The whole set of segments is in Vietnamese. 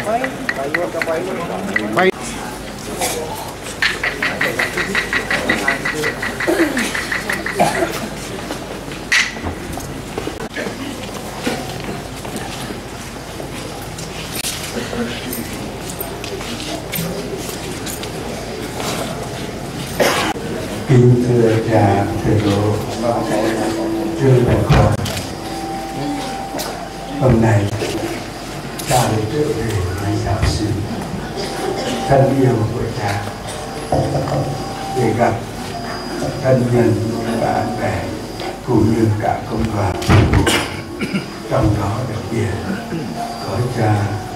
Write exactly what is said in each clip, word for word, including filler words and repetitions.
Quay. Kính thưa cha thầy Độ Trương Đại Con, hôm nay cha được trở về với giáo sư thân yêu của cha để gặp thân nhân bạn bè cũng như cả công đoàn, trong đó đặc biệt có cha,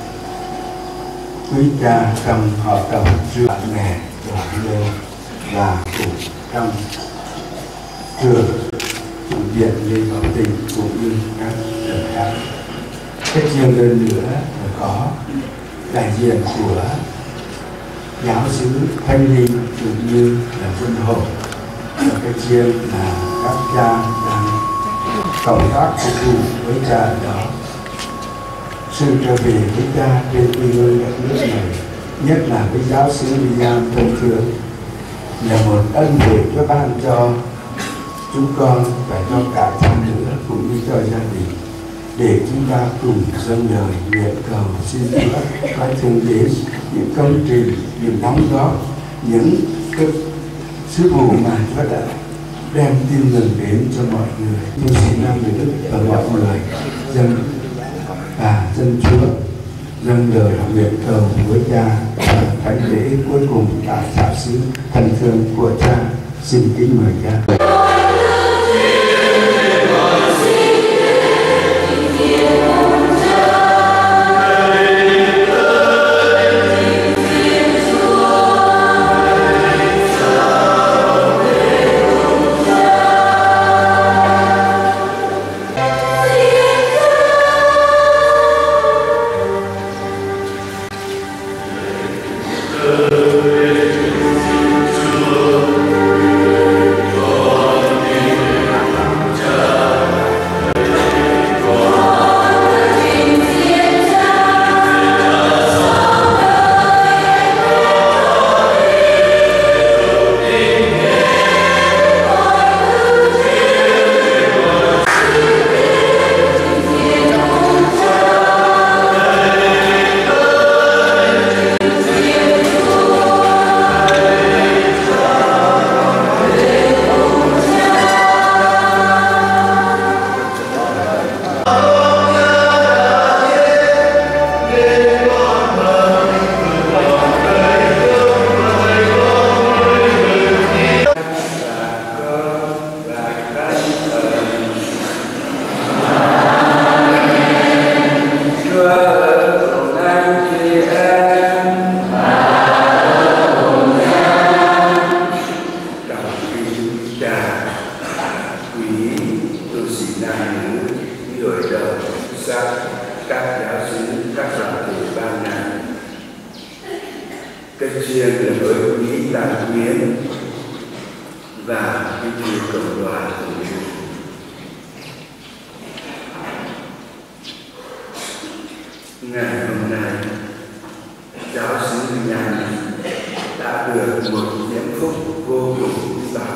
quý cha trong hoạt động giữa bạn bè đoàn lương và cùng trong trường chủ viện Lê Bảo Tình cũng như các trường khác. Cái riêng hơn nữa là có đại diện của giáo xứ Thanh Linh cũng như là Quân Hồng, và cái riêng là các cha đang cộng tác phục vụ với cha ở đó. Sự trở về với cha trên quê hương đất nước này, nhất là với giáo xứ William thân thương, là một ân huệ cho ban cho chúng con và cho cả cha nữa cũng như cho gia đình, để chúng ta cùng dâng lời nguyện cầu xin Chúa có thương đến những công trình, những đóng góp, những cái sứ vụ mà Chúa đã đem tin mừng đến cho mọi người. Tôi xin nam người Đức và mọi người dâng và dân Chúa dâng lời nguyện cầu với cha và thánh lễ cuối cùng tại giáo xứ thần thương của cha. Xin kính mời cha. Ngày hôm nay, giáo xứ Nhàn đã được một diễm phúc vô cùng quý báu,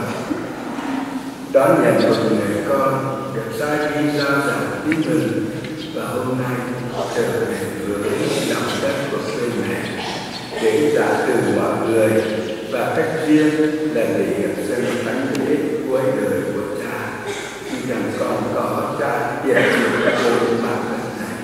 đón nhận một người con được sai đi giao giảng tin mừng, và hôm nay trở về với lòng đất của quê mẹ để trả từ mọi người, và cách riêng là để hiện dân thánh lễ cuối đời của cha, khi chẳng còn có cha hiện diện các đôi bản thân này.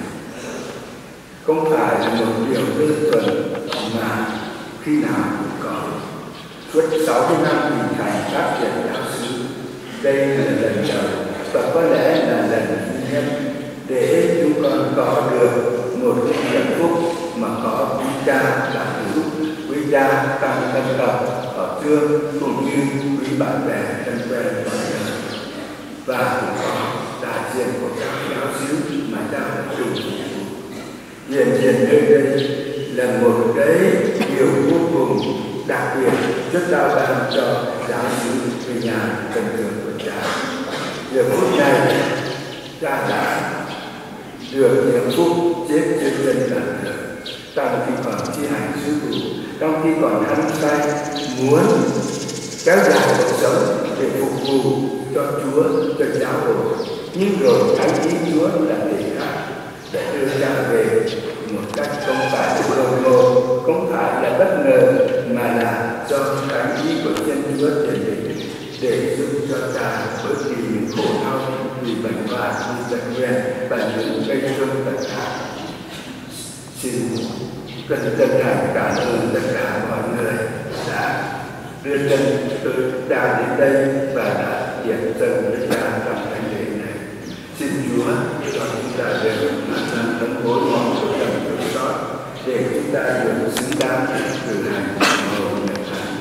Không phải là một điều đơn thuần mà khi nào cũng có. Suốt sáu mươi năm hình thành phát triển giáo xứ, đây là lần đầu và có lẽ là lần duy nhất để chúng con có được một cái hạnh phúc mà có quý cha đã cứu, quý cha tăng thân tộc ở trường cũng như quý bạn bè thân quen mọi người, và cũng có đại diện của các giáo xứ mà cha đã chủ. Hiện diện nơi đây là một cái điều vô cùng đặc biệt, rất đau ban cho giáo xứ về nhà cần thường của cha. Giờ phút này cha đã được những phút chết trên chân đàn thờ, trong khi còn thi hành sứ vụ, trong khi còn hăng say muốn kéo dài cuộc sống để phục vụ cho Chúa, cho giáo hội. Nhưng rồi thánh ý Chúa là để khác, để đưa ra về một cách không phải là đột ngột, không phải là bất ngờ, mà là do thánh ý của Thiên Chúa tiền định để giúp cho ta bớt đi những khổ đau vì bệnh hoạn, vì giật nguyện và những gây thương tật hại. Xin cần chân thành cảm ơn tất cả mọi người đã đưa chân tôi ta đến đây và đã hiện dần với ta trong thánh lễ này. Xin Chúa cho chúng ta đều mang năng tấm hối mong của Thần cứu sót để chúng ta được xứng đáng cử hành mầu nhận thánh.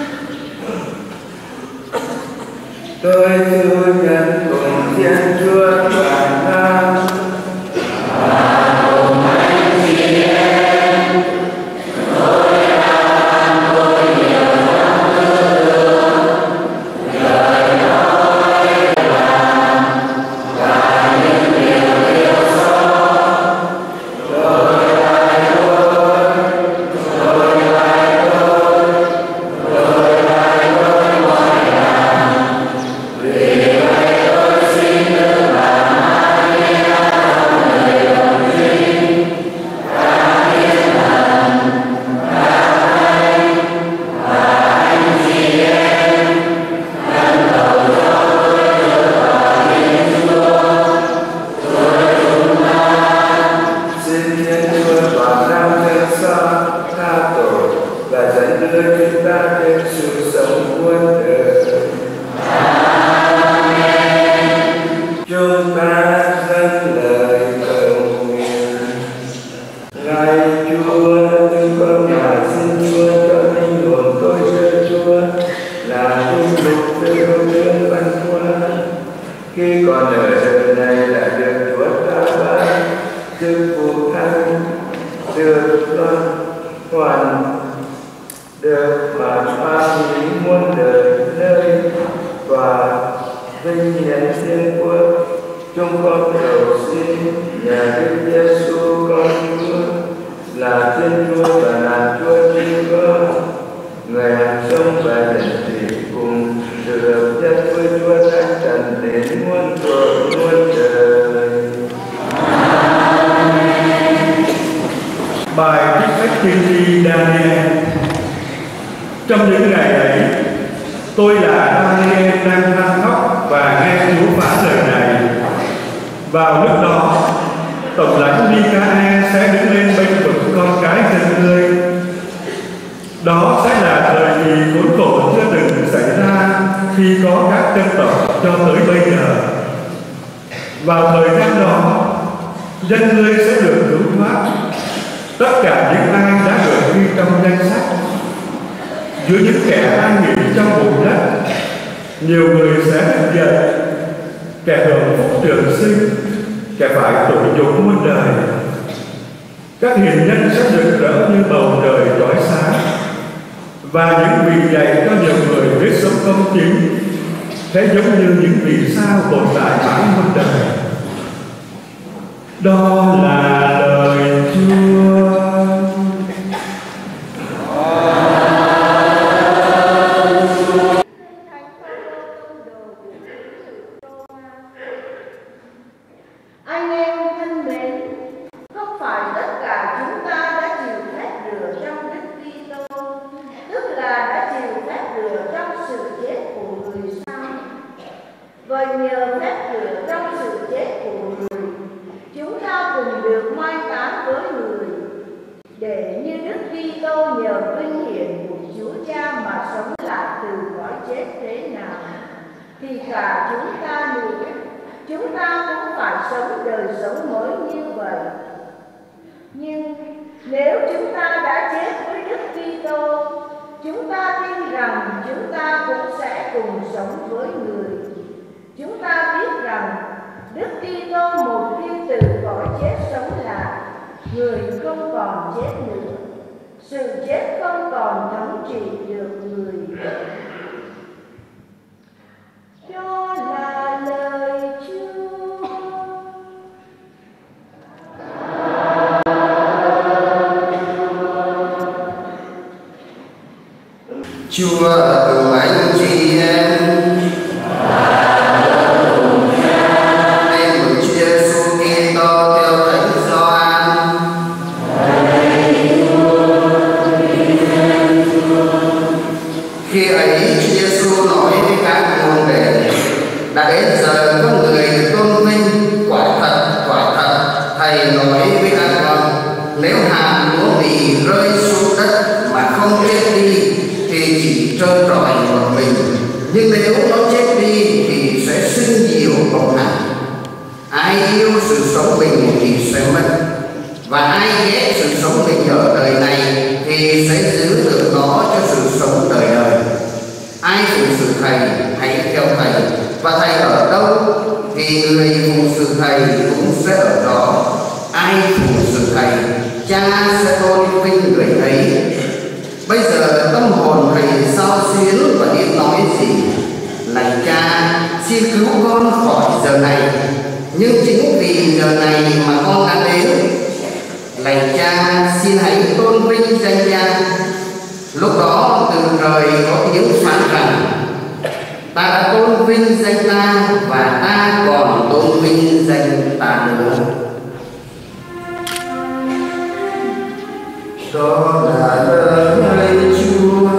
Tôi thừa nhận cùng Thiên Chúa toàn năng và cùng anh chị em. Tôi đã tôi nhiều năm tư tưởng, lời nói làm và những điều yêu xót. Tôi lại tôi, tôi lại tôi, tôi lại tôi mọi làm. Vì vậy tôi xin được làm Maria người đồng trinh, các thiên thần, các thánh và anh chị em, lần đầu cho tôi được vào Thiên Chúa. Tôi chúng ta xin Thiên Chúa toàn năng thương xót, tha tội và dẫn đưa chúng ta đến sự sống muôn đời. Chúng ta dâng lời cầu nguyện. Lạy Chúa, chúng con ngài xin Chúa cho linh hồn tôi cho Chúa là linh lục từ thương văn hóa. Khi còn ở đời này đã được Chúa ta ban chức vụ thánh, được loan hoàn, được hoàn hoa lý muôn đời nơi và vinh hiển Thiên Quốc. Chúng con cầu xin nhờ Đức Giêsu con Chúa là Thiên Chúa và là Chúa Thiên Con, người hằng sống và hiển thị cùng sự hợp nhất với Chúa Thánh Thần đến muôn thuở muôn đời. Bài trích sách tiên tri Daniel. Trong những ngày ấy, tôi là Daniel đang than khóc và nghe Chúa phán lời này. Vào lúc đó, tổng lãnh Mica-e sẽ đứng lên bênh vực con cái dân ngươi. Đó sẽ là thời kỳ khốn khổ chưa từng xảy ra khi có các dân tộc cho tới bây giờ. Vào thời gian đó, dân ngươi sẽ được cứu thoát, tất cả những ai đã được ghi trong danh sách. Giữa những kẻ an nghỉ trong bụi đất, nhiều người sẽ thức dậy, kẻ hưởng phúc trường sinh, kẻ phải tội nhục muôn đời. Các hiền nhân sẽ rực rỡ như bầu trời chói sáng, và những vị dạy cho nhiều người biết sống công chính sẽ giống như những vì sao tồn tại mãi muôn đời. Đó là lời Chúa. Anh em thân mến, không phải tất cả chúng ta đã chịu phép rửa trong Đức Kitô, tức là đã chịu phép rửa trong sự chết của người sao? Vậy nhờ phép rửa trong sự chết của người, chúng ta cùng được mai táng với người, để như Đức Kitô nhờ vinh hiển của Chúa Cha mà sống lại từ cõi chết thế nào, thì cả chúng ta nữa, chúng ta cũng phải sống đời sống mới như vậy. Nhưng nếu chúng ta đã chết với Đức Kitô, chúng ta tin rằng chúng ta cũng sẽ cùng sống với người. Chúng ta biết rằng Đức Kitô một khi từ cõi chết sống lại, người không còn chết nữa. Sự chết không còn thống trị được người. Đó là lời Chúa. Chúa cùng anh chị em. Em mừng Chúa Giêsu Kitô theo Thánh Gioan. Khi ấy Chúa Giêsu nói với các môn đệ: đã đến giờ có người được tôn vinh. Quả thật, quả thật, thầy nói với các con, nếu hạt lúa mì rơi xuống đất mà không chết đi thì chỉ trơ trọi một mình, nhưng nếu nó chết đi thì sẽ sinh nhiều bông hạt. Ai yêu sự sống mình thì sẽ mất, và ai ghét sự sống mình ở đời này thì sẽ giữ được nó cho sự sống đời đời. Ai phụng sự thầy hãy theo thầy, và thầy ở đâu thì người phụng sự thầy cũng sẽ ở đó. Ai phụng sự thầy, Cha sẽ tôn vinh người ấy. Bây giờ tâm hồn thầy xao xuyến và biết nói gì: lạy Cha, xin cứu con khỏi giờ này, nhưng chính vì giờ này mà con đã đến. Lạy Cha, xin hãy tôn vinh danh Cha. Lúc đó từ trời có tiếng phán rằng: ta đã tôn vinh danh ta, và ta còn tôn vinh danh ta nữa. Đó là lời Chúa.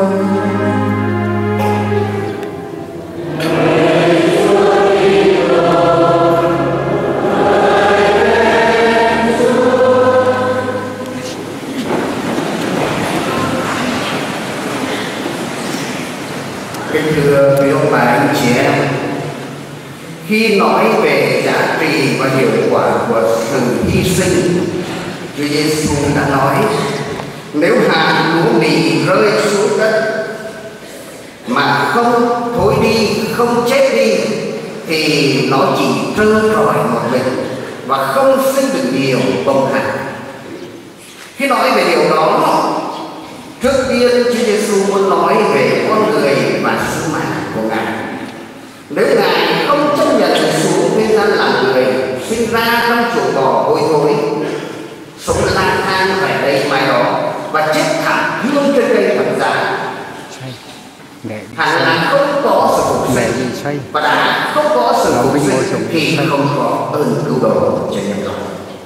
Kính thưa quý ông bà anh chị em, khi nói về giá trị và hiệu quả của sự hy sinh, Chúa Giêsu đã nói: nếu hạt lúa mì rơi xuống đất mà không thối đi, không chết đi thì nó chỉ trơ trọi một mình và không sinh được nhiều bông hạt. Khi nói về điều đó, trước tiên Chúa Giêsu muốn nói về con người và sứ mạng của Ngài. Nếu Ngài không chấp nhận xuống thế gian làm người, sinh ra trong chuồng bò hôi thối, sống lang thang phải đây mai đó và chết thảm thương trên cây thập giá, hẳn là không có sự phục sinh, và đã không có sự phục sinh thì không có ơn cứu độ cho nhân loại.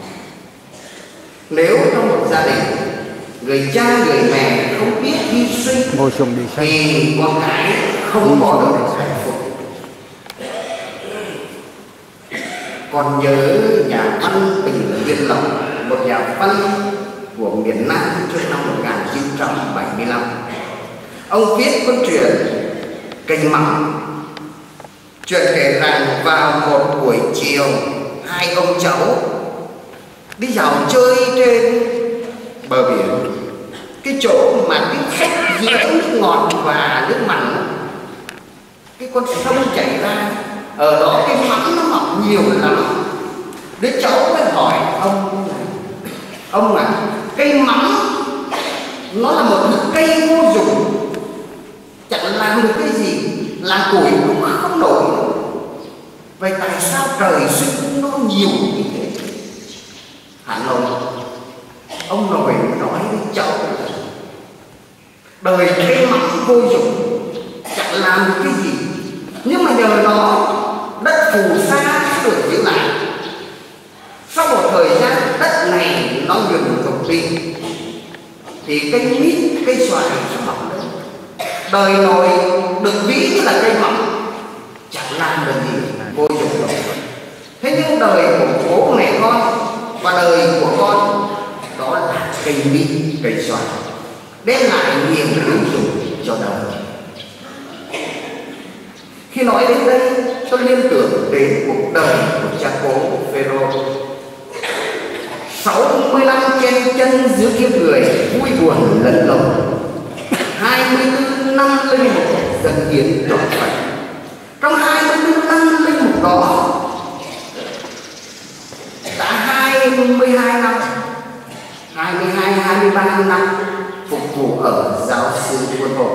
Nếu trong một gia đình, người cha người mẹ không biết hy sinh thì con cái không có được hạnh phúc. Còn nhớ nhà văn Bình Viên Lộc, một nhà văn của miền Nam trước năm một nghìn chín trăm bảy mươi lăm. Ông viết câu chuyện Canh Mắm. Chuyện kể rằng vào một buổi chiều, hai ông cháu đi dạo chơi trên bờ biển, cái chỗ mà cái khách giữa nước ngọt và nước mặn, cái con sông chảy ra, ở đó cái mắm nó mọc nhiều lắm. Đứa cháu mới hỏi ông: ông ạ, à, cây mắm nó là một cây vô dụng, chẳng làm được cái gì, làm củi cũng không nổi, vậy tại sao trời sinh nó nhiều như thế? Hà Nội, ông nội nói với cháu: đời cây mắm vô dụng, chẳng làm được cái gì, nhưng mà nhờ nó đất phù sa được giữ lại. Sau một thời gian đất này nó dừng thục đi thì cây mít, cây xoài sẽ mọc lên. Đời nội được ví như là cây mắm, chẳng làm được gì, vô dụng đâu. Thế nhưng đời của bố mẹ con và đời của con đó là cây mít, cây xoài, đem lại nhiều hữu dụng cho đời. Khi nói đến đây, tôi liên tưởng đến cuộc đời của cha cố Phêrô. sáu mươi năm chen chân giữa kiếp người, vui buồn lẫn lộn, hai mươi tư năm linh mục dâng hiến trọn vẹn. Trong hai mươi tư năm linh mục đó, đã hai mươi hai năm, hai mươi hai, hai mươi ba năm phục vụ ở giáo xứ quân hội.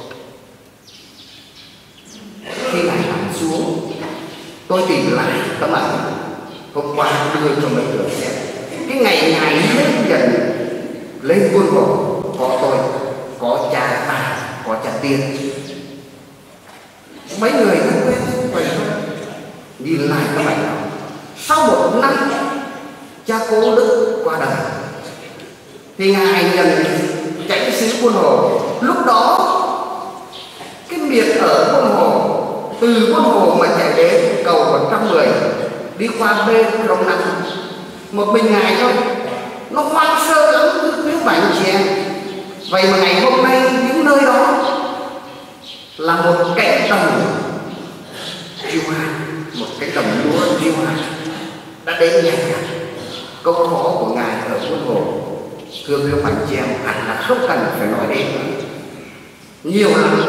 Khi Ngài nằm xuống, tôi tìm lại tấm ảnh hôm qua đưa cho mấy người xem. Cái ngày Ngài lên dần lên quân bộ, có tôi, có cha ta, có cha Tí, tiên. Mấy người thân quen vậy thôi. Nhìn lại các bạn, sau một năm cha cố Đức qua đời thì ngài nhận chánh xứ Buôn Hồ. Lúc đó cái miệt ở Buôn Hồ, từ Buôn Hồ mà chạy đến cầu một trăm mười đi qua bên Krông Năng, một mình ngài thôi, nó hoang sơ lắm những bạn chị em. Vậy mà ngày hôm nay những nơi đó là một cánh đồng chiêu hoa, một cánh đồng lúa chiêu hoa đã đến nhà câu khó của ngài ở Buôn Hồ. Thưa các bạn chị em, hẳn là không cần phải nói đến nhiều lắm.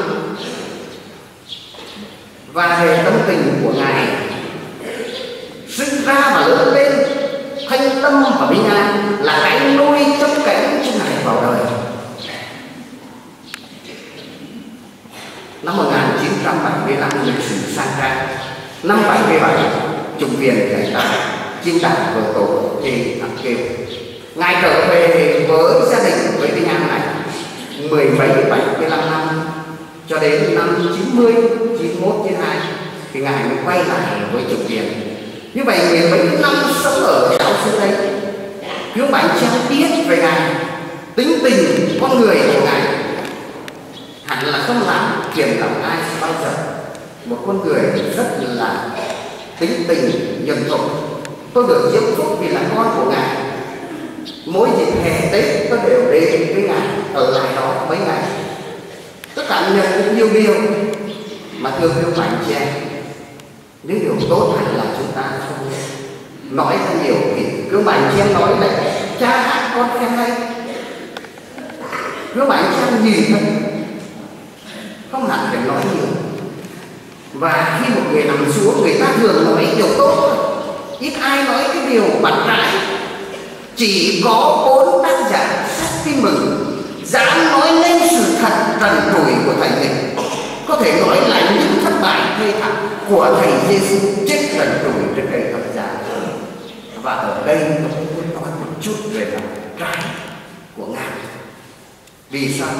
Và hệ tâm tình của ngài sinh ra và lớn lên thanh tâm và bình an là cái nuôi chấp cánh cho ngài vào đời. Năm một nghìn chín trăm bảy mươi lăm lịch sử sang trang, năm bảy mươi bảy trùng viện cải tạo chim đàn vợ tổ thì thằng kêu ngài trở về với gia đình với Vinh An này mười mấy bảy mươi lăm năm cho đến năm chín mươi, chín mốt, chín hai thì ngài mới quay lại với trùng viện. Như vậy mười mấy năm sống ở giáo xứ đây, các bạn cháu biết về ngài, tính tình con người của ngài hẳn là không làm phiền lòng ai bao giờ. Một con người rất là tính tình nhân hậu. Tôi được diễm phúc vì là con của ngài. Mỗi dịp hè Tết tôi đều đến với ngài, ở lại đó mấy ngày. Tôi cảm nhận được nhiều điều mà thương yêu bạn chị em. Những điều tốt hẳn là chúng ta không nói ra nhiều thì cứ bạn chị em nói là cha hát con khen hay. Cứ bạn chị em nhìn thôi, không hẳn phải nói nhiều. Và khi một người nằm xuống, người ta thường nói điều tốt, ít ai nói cái điều bản trái. Chỉ có bốn tác giả sách tin mừng dám nói lên sự thật trần trụi của thầy mình, có thể nói lại những thất bại thê thảm của thầy Giêsu chết trần trụi trên cây thập giá. Và ở đây tôi muốn nói một chút về mặt trái của ngài. Vì sao?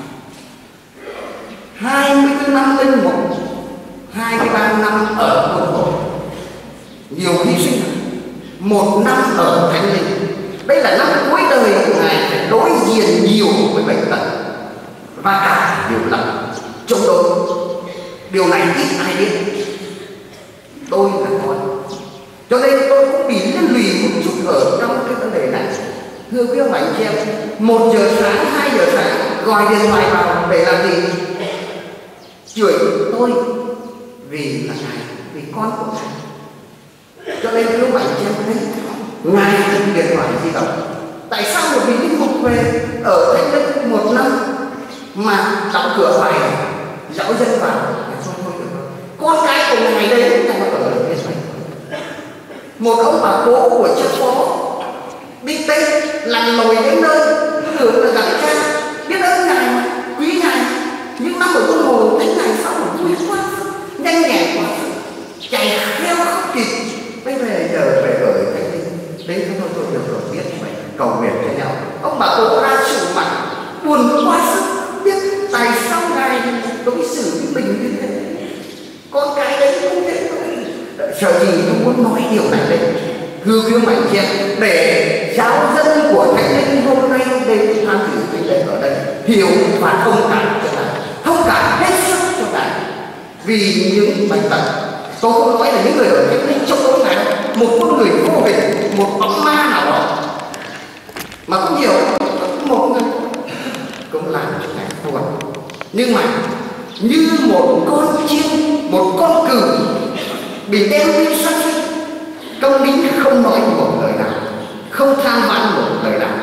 hai mươi tư năm linh mục, hai mươi ba năm ở Buôn Hồ, nhiều hy sinh, một năm ở Thánh Linh. Đây là năm cuối đời của ngài phải đối diện nhiều với bệnh tật và cả điều lắm chống đối. Điều này ít ai biết. Tôi là con, cho nên tôi cũng bị liên lụy một chút ở trong cái vấn đề này. Thưa quý ông anh chị em, một giờ sáng, hai giờ sáng gọi điện thoại vào để làm gì? Chửi tôi vì là ngài, vì con của ngài. Cho nên quý ông anh chị em thấy ngài dùng điện thoại di động. Tại sao một vị linh mục về ở Thánh Linh một năm mà đóng cửa bài giáo dân vào? Thôi thôi được rồi. Con cái của ngài đấy đang ở ở bên này. Một ông bà cố của cha phó đi Tây lặn lội đến nơi tưởng là gặp cha, biết ơn ngài mà, quý ngài. Nhưng năm ở Buôn Hồ thấy ngài sao mà vui quá, nhanh nhẹn quá, chạy theo không kịp. Bây về giờ về ở Thánh Linh đến thôi thôi được rồi, biết vậy cầu nguyện cho nhau. Ông bà cố ra sự mặt buồn quá sức, biết tại sao ngài đối xử với mình như thế. Con cái đấy không thế thôi. Sợ gì tôi muốn nói điều này đấy. Thưa quý mạnh chị em, để giáo dân của Thánh Linh hôm nay đến tham dự Thánh Linh ở đây hiểu và thông cảm cho ngài, thông cảm hết sức cho ngài vì những bệnh tật. Tôi không nói là những người ở Thánh Linh trong đối này, một con người vô hình, một bóng ma nào đó mà có nhiều, một người cũng làm cho ngài buồn. Nhưng mà như một con chim, một con cừu bị đem đi sát sinh, công lính không nói một lời nào, không than vãn một lời nào.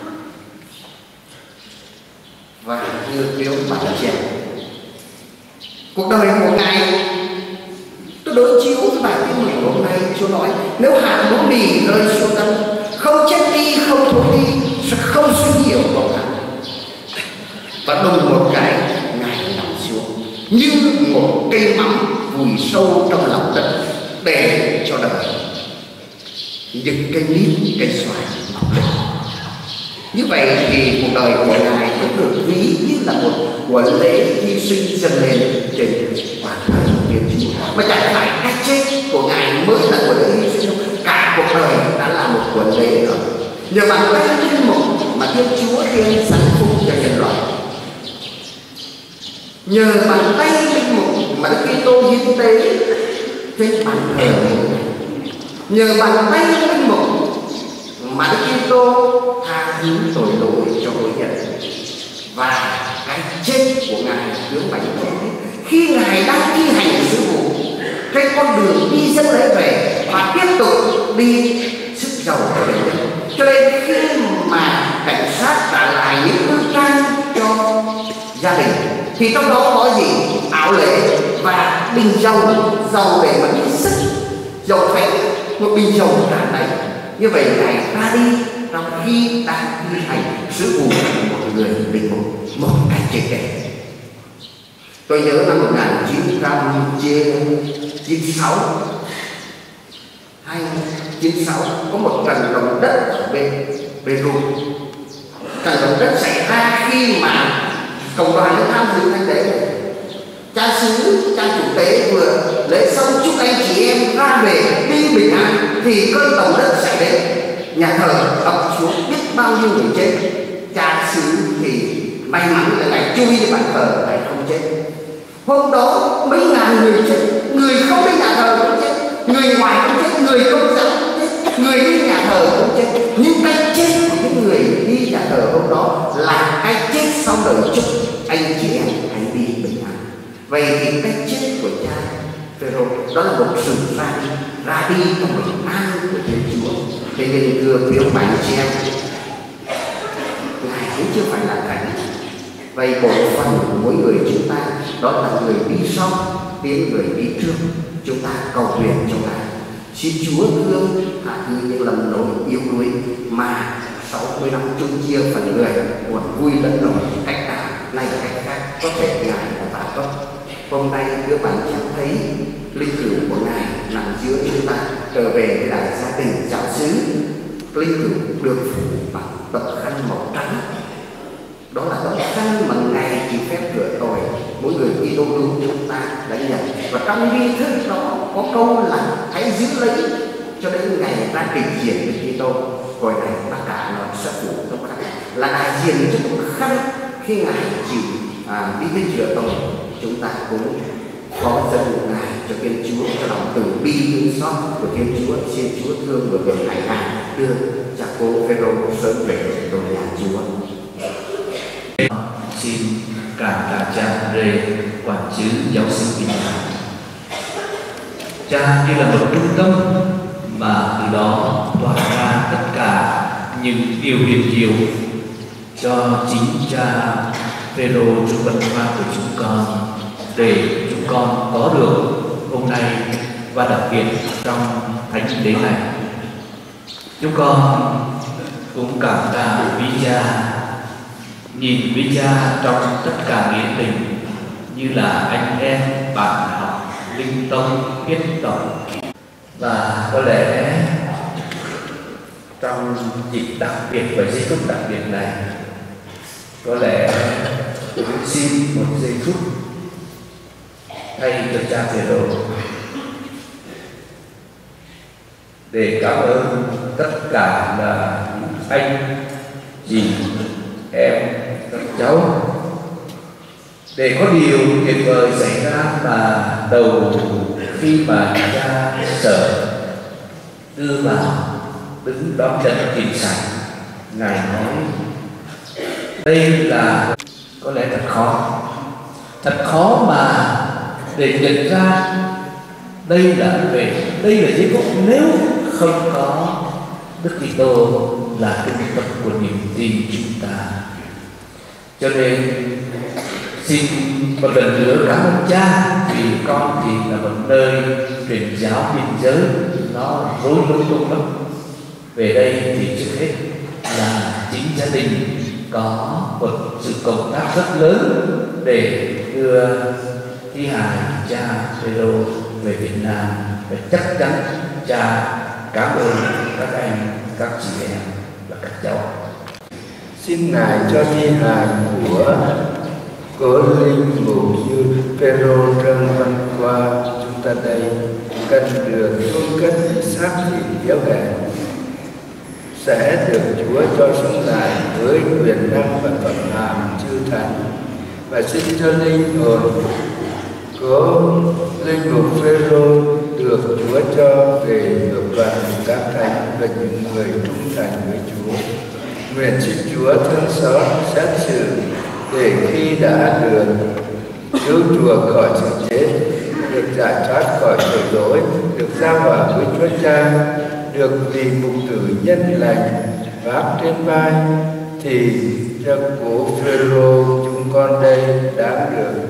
Và như nếu bạn trẻ, cuộc đời của ngài tôi đối chiếu với bài tin mừng hôm nay. Chúa nói nếu hạt lúa mì rơi xuống đất, không chết đi, không thối đi, sẽ không suy nhiều vào hạt. Và đùng một cái ngài nằm xuống như một cây mắm vùi sâu trong lòng đất để cho đời những cây nít, cây xoài mọc lên. Như vậy thì cuộc đời của Ngài cũng được ví như là một buổi lễ hy sinh dâng lên trên bàn thờ Thiên Chúa. Mà chẳng phải cái chết của Ngài mới là buổi lễ hy sinh, cả cuộc đời đã là một buổi lễ rồi. Nhờ bàn tay linh mục mà Thiên Chúa thiên sẵn phúc cho nhân loại. Nhờ bàn tay linh mục mà Đức Kitô hiến tế trên bàn thờ. Nhờ bàn tay linh mục mà Đức Kitô tha thứ tội lỗi cho tội nhân. Và cái chết của Ngài hướng bánh thế khi Ngài đang thi hành sứ vụ trên con đường đi dân lễ về và tiếp tục đi sức giàu của bệnh nhân. Cho nên khi mà cảnh sát trả lại những tư trang cho gia đình thì trong đó có gì? Áo lễ và bình dầu, dầu để mà đi sức, dầu phải một bình dầu tràn đầy. Như vậy Ngài ra đi trong khi đang thi hành sứ vụ của một người linh mục một cách triệt để. Tôi nhớ năm một nghìn chín trăm chín mươi sáu hay chín mươi sáu có một trận động đất ở bên Beirut. Trận động đất xảy ra khi mà cộng đoàn đến tham dự thanh lễ. Cha xứ, cha chủ tế vừa lễ xong chúc anh chị em ra về đi bình an thì cơn động đất xảy đến, nhà thờ ập xuống biết bao nhiêu người chết. Cha xứ thì may mắn là ngài chui vào bàn thờ, ngài không chết. Hôm đó mấy ngàn người chết, người không đến nhà thờ cũng chết, người ngoài cũng chết, người công giáo cũng chết, người đi nhà thờ cũng chết. Nhưng cái chết của những người đi nhà thờ hôm đó là cái chết sau đời chúc anh chị em hãy đi bình an. Vậy thì cái chết của cha Phêrô đó là một sự ra đi, ra đi trong bình an của Thiên Chúa. Thế nên thưa quý ông bà chị em, Ngài cũng chưa phải là cảnh. Vậy bộ phận của mỗi người chúng ta đó là người đi sau, tiến người đi trước. Chúng ta cầu nguyện cho Ngài, xin Chúa thương tha thứ những lầm lỗi yếu đuối mà sáu mươi năm chung chia phần người buồn vui lẫn lộn cách nào này cách khác có thể Ngài đã tạo cấp. Hôm nay các bạn chẳng thấy linh cữu của Ngài nằm giữa chúng ta trở về với đại gia đình giáo xứ. Linh cữu được phủ bằng tấm khăn màu trắng. Đó là tấm khăn mà Ngài chỉ phép rửa tội mỗi người Kitô hữu chúng ta đã nhận. Và trong nghi thức đó có câu là hãy giữ lấy cho đến ngày ta trình diện với Kitô. Rồi này tất cả nó sẽ phủ tấm khăn là đại diện cho tấm khăn khi Ngài chịu à, đi đến rửa tội. Chúng ta cũng có dân vụ Ngài cho Thiên Chúa, cho lòng từ bi thương xót của Thiên Chúa. Xin Chúa thương và gần hải hàng đưa cha cô Phêrô sớm về đồn nhà Chúa. Xin cảm tạ cha Rê quản chứ giáo sư Bình An. Cha như là một trung tâm mà từ đó tỏa ra tất cả những điều huyền diệu cho chính cha Phêrô Trung Văn Khoa của chúng con, để chúng con có được hôm nay và đặc biệt trong thánh lễ này. Chúng con cũng cảm tạ quý cha, nhìn quý cha trong tất cả nghĩa tình như là anh em bạn học linh tông huyết tộc. Và có lẽ trong dịp đặc biệt và giây phút đặc biệt này, có lẽ tôi xin một giây phút thay cho cha Phêrô để cảm ơn tất cả là anh chị em các cháu. Để có điều tuyệt vời xảy ra là đầu khi mà cha Sở đưa vào đứng đón nhận tiền sảnh, Ngài nói đây là có lẽ thật khó, thật khó mà để nhận ra đây là về đây là giây phút nếu không có Đức Kitô là trung tâm của niềm tin chúng ta. Cho nên xin một lần nữa cảm ơn cha, vì con thì là một nơi truyền giáo biên giới nó rối rối tung lắm. Về đây thì trước hết là chính gia đình có một sự công tác rất lớn để đưa thi hài cha Phêrô về Việt Nam. Và chắc chắn cha cảm ơn các anh, các chị em và các cháu. Xin Ngài cho thi hài của Cố linh mục như Phêrô Trân Văn Khoa chúng ta đây cần được chôn cất xác thịt béo gà sẽ được Chúa cho sống lại với quyền năng và phẩm hàm chư thánh, và xin cho linh hồn có linh mục Phêrô được Chúa cho về được đoàn các thánh và những người trung thành với Chúa. Nguyện xin Chúa thương xót xét xử để khi đã được cứu chuộc khỏi sự chết, được giải thoát khỏi tội lỗi, được giao hòa với Chúa Cha, được vì mục tử nhân lành vác trên vai, thì cho cố Phêrô chúng con đây đã được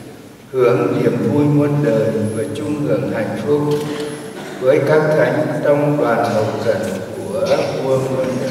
hưởng niềm vui muôn đời và chung hưởng hạnh phúc với các thánh trong đoàn hậu cần của vua muôn đời.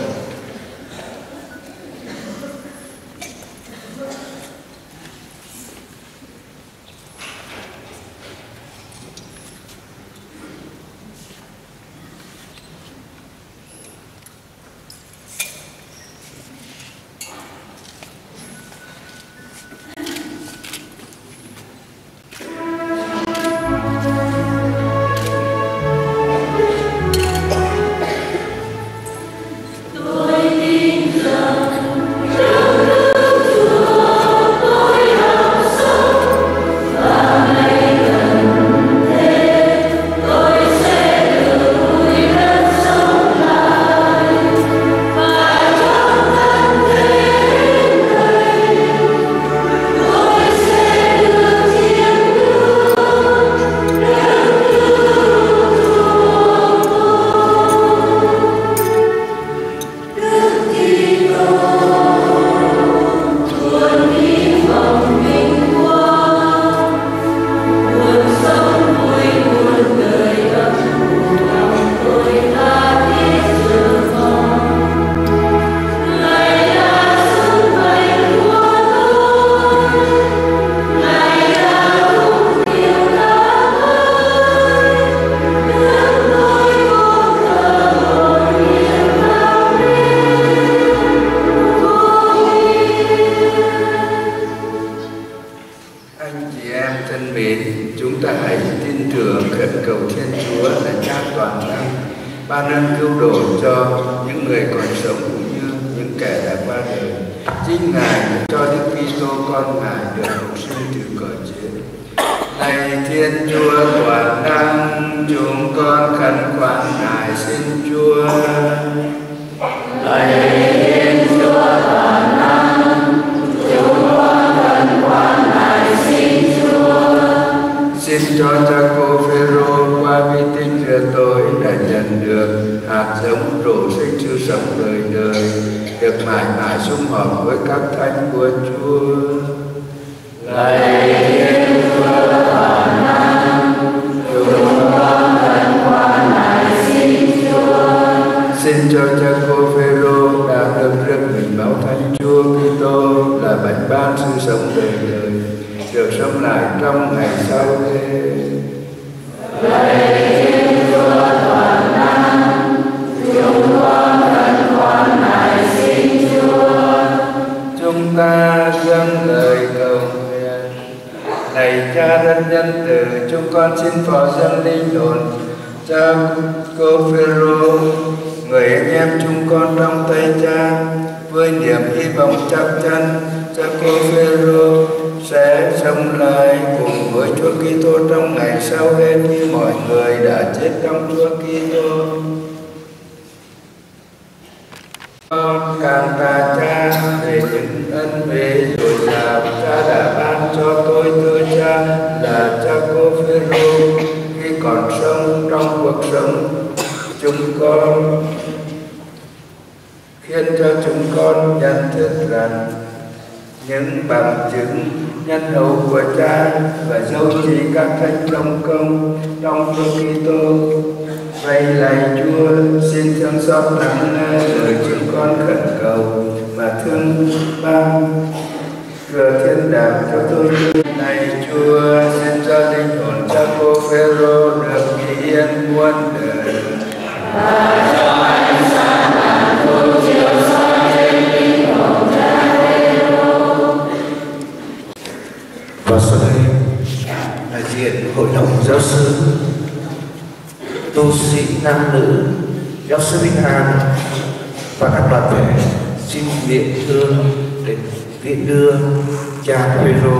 Và cho ánh sáng làm phúc chiếu soi trên linh hồn sư, tu sĩ nam nữ, giáo sư Vinh An và các đoàn thể xin điện hương để tiễn đưa cha Phêrô.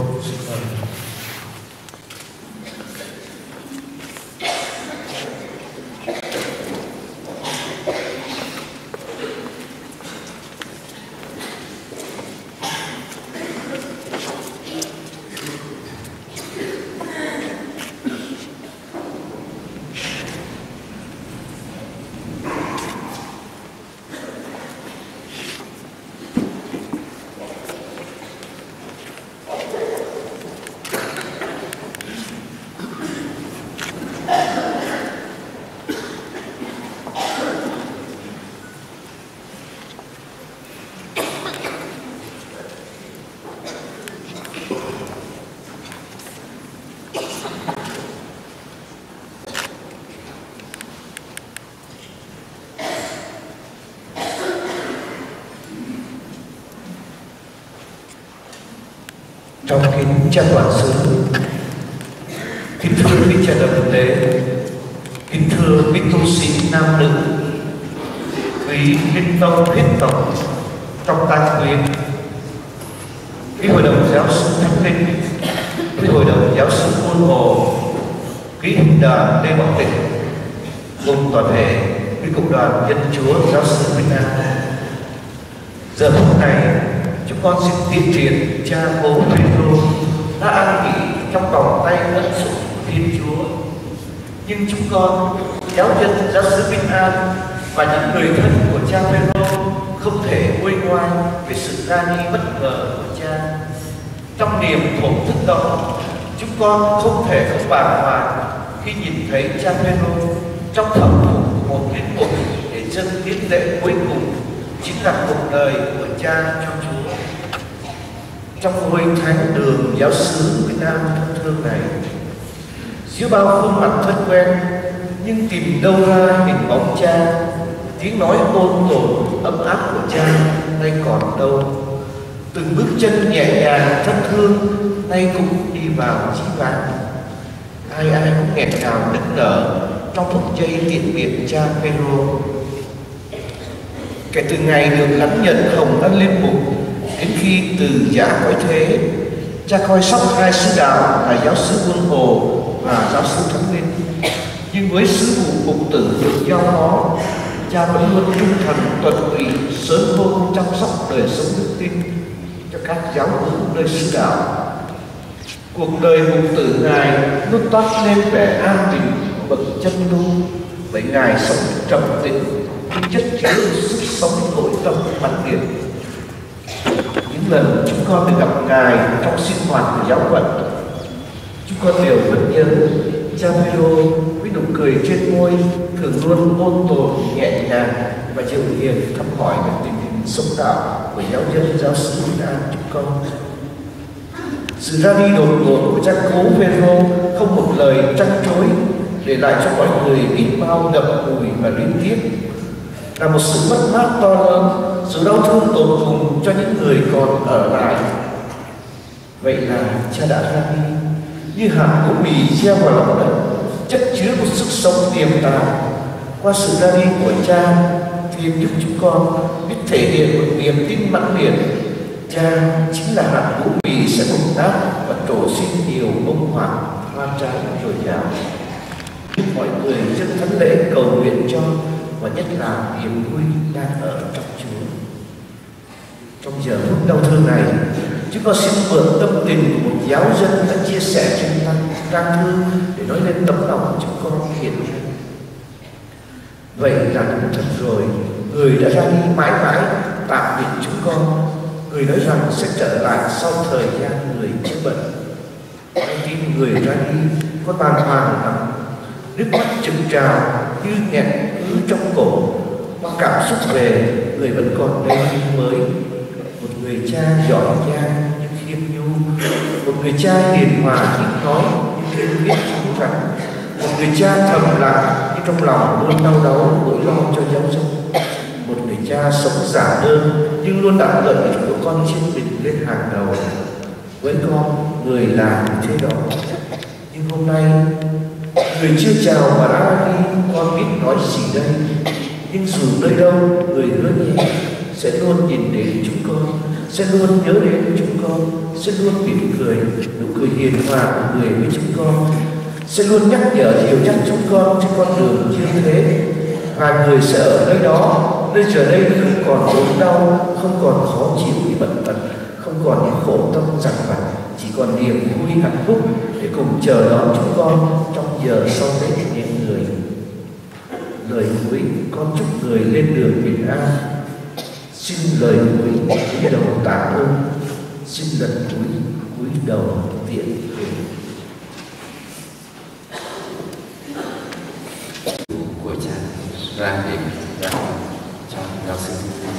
Trong kính cha toàn xứ, kính thưa quý cha đồng tế, kính thưa quý tu sĩ nam nữ, quý linh tông huyết tộc trong tăng quyến, quý hội đồng giáo sư Thánh Linh, quý hội đồng giáo sư Môn Hồ, quý hình đoàn Lê Bảo Tịnh, cùng toàn thể quý cộng đoàn Nhân Chúa giáo sư Vinh An. Giờ phút này chúng con xin tiên truyền cha cố Phêrô đã an nghỉ trong vòng tay ân sủng Thiên Chúa. Nhưng chúng con, giáo dân giáo xứ Vinh An và những người thân của cha Phêrô không thể nguôi ngoai về sự ra đi bất ngờ của cha. Trong niềm thổn thức đó, chúng con không thể không bàng hoàng khi nhìn thấy cha Phêrô trong thẩm thụ một linh mục để dâng hiến lễ cuối cùng, chính là cuộc đời của cha cho Chúa. Trong ngôi thánh đường giáo xứ Việt Nam thân thương này, giữa bao khuôn mặt thân quen, nhưng tìm đâu ra hình bóng cha, tiếng nói ôn tồn ấm áp của cha nay còn đâu. Từng bước chân nhẹ nhàng thân thương nay cũng đi vào chí vàng. Ai ai cũng nghẹn ngào nức nở trong phút giây tiễn biệt cha Phêrô. Kể từ ngày được lãnh nhận hồng ân linh mục đến khi từ giả cõi thế, cha coi sóc hai sứ đạo là giáo sứ Môn Hồ và giáo sứ Thánh Linh. Nhưng với sứ vụ mục tử được giao phó, cha vẫn luôn trung thành tuần ủy sớm hôm chăm sóc đời sống đức tin cho các giáo hữu nơi sứ đạo. Cuộc đời mục tử ngài luôn toát lên vẻ an bình bậc chân lưu, bởi ngài sống trầm tĩnh nhưng chất chứa sức sống nội tâm mãnh liệt. Những lần chúng con được gặp ngài trong sinh hoạt của giáo phận, chúng con đều vẫn nhớ cha Phêrô với nụ cười trên môi thường luôn ôn tồn nhẹ nhàng và dịu hiền thăm hỏi về tình hình sống đạo của giáo dân giáo xứ Việt Nam chúng con. Sự ra đi đột ngột của cha cố Phêrô không một lời trăn trối, để lại cho mọi người biết bao ngậm ngùi và luyến tiếc, là một sự mất mát to lớn, sự đau thương tột cùng cho những người còn ở lại. Vậy là cha đã ra đi như hạt củ mì gieo vào lòng đất, chất chứa một sức sống tiềm tàng. Qua sự ra đi của cha, thêm giúp chúng con biết thể hiện một niềm tin mãnh liệt. Cha chính là hạt củ mì sẽ bùng nát và trổ sinh nhiều bông hoa hoa trái dồi dào. Mọi người dâng thánh lễ cầu nguyện cho, và nhất là niềm vui đang ở trong Chúa. Trong giờ phút đau thương này, chúng con xin mượn tâm tình của một giáo dân đã chia sẻ trên trang thư để nói lên tấm lòng của chúng con hiện nay. Vậy là đúng thật rồi, người đã ra đi mãi mãi tạm biệt chúng con. Người nói rằng sẽ trở lại sau thời gian người chữa bệnh. Nghe tin người ra đi, con bàng hoàng lắm, nước mắt trực trào như nghẹn ứ trong cổ. Qua cảm xúc về, người vẫn còn đây mới. Một người cha giỏi giang nhưng khiêm nhu, một người cha hiền hòa ít nói nhưng kiên quyết thẳng thắn, một người cha thầm lặng nhưng trong lòng luôn đau đớn nỗi lo cho giáo dân, một người cha sống giản đơn nhưng luôn đặt lợi ích của con trên mình lên hàng đầu. Với con, người làm thế đó Nhưng hôm nay người chưa chào mà đã đi, con biết nói gì đây? Nhưng dù nơi đâu người hứa nhé sẽ luôn nhìn đến chúng con, sẽ luôn nhớ đến chúng con, sẽ luôn mỉm cười, nụ cười hiền hòa của người với chúng con, sẽ luôn nhắc nhở dìu dắt chúng con trên con đường như thế. Và người sẽ ở nơi đó, nơi giờ đây không còn ốm đau, không còn khó chịu vì bệnh tật, không còn những khổ tâm giằng vặt, chỉ còn niềm vui hạnh phúc để cùng chờ đón chúng con trong giờ sau Tết nhé người. Lời cuối con chúc người lên đường bình an. Xin lời cuối cúi đầu tạ ơn, xin lần cuối cúi đầu tiễn biệt. Của cha ra để ra cho giáo sư.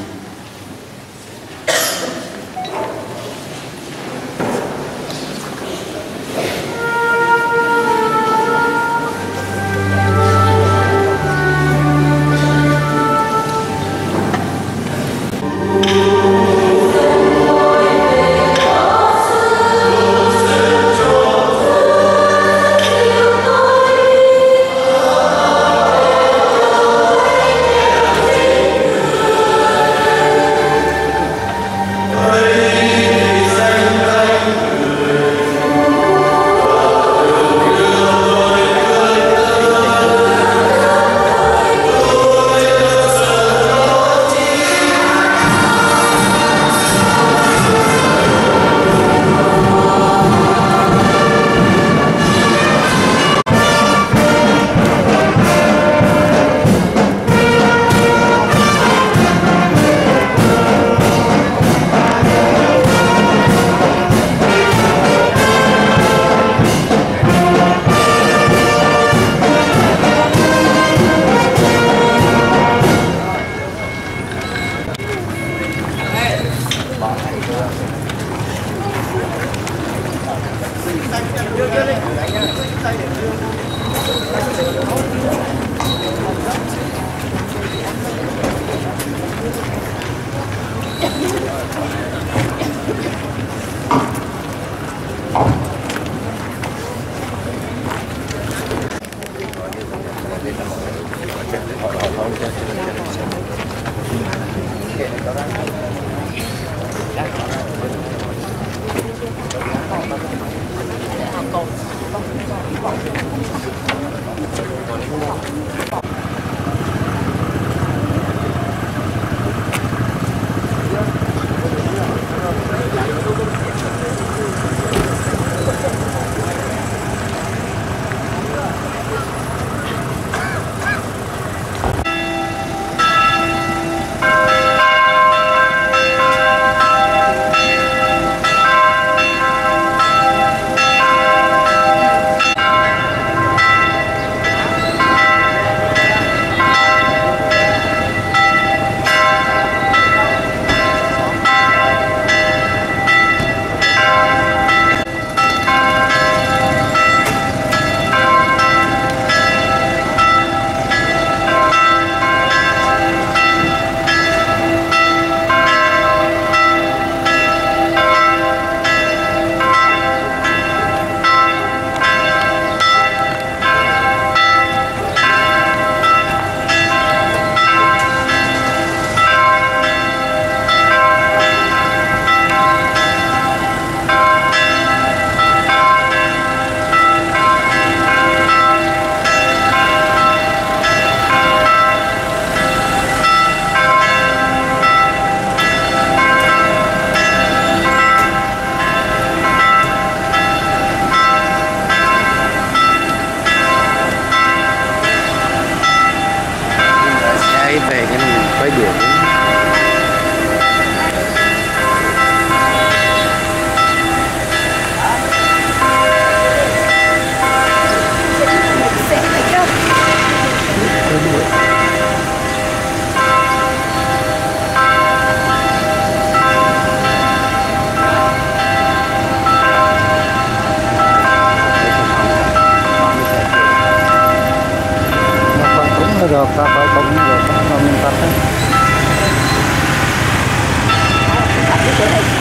được ra khỏi cũng được, nó mình tập